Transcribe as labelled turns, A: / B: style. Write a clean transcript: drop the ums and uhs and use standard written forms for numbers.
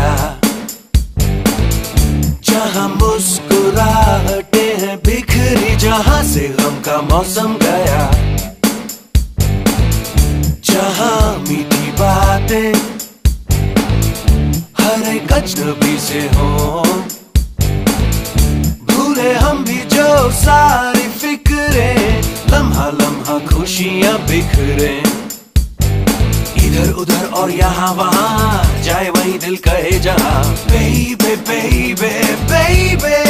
A: गया, जहाँ मुस्कुराहटे हैं बिखरी, जहाँ से गम का मौसम गया, जहाँ मीठी बातें हर एक अजनबी से हो, भूले हम भी जो सारी फिक्रें, लम्हा लम्हा खुशियां बिखरे, इधर उधर और यहाँ वहाँ, जाए वही दिल कहे जहाँ, baby baby baby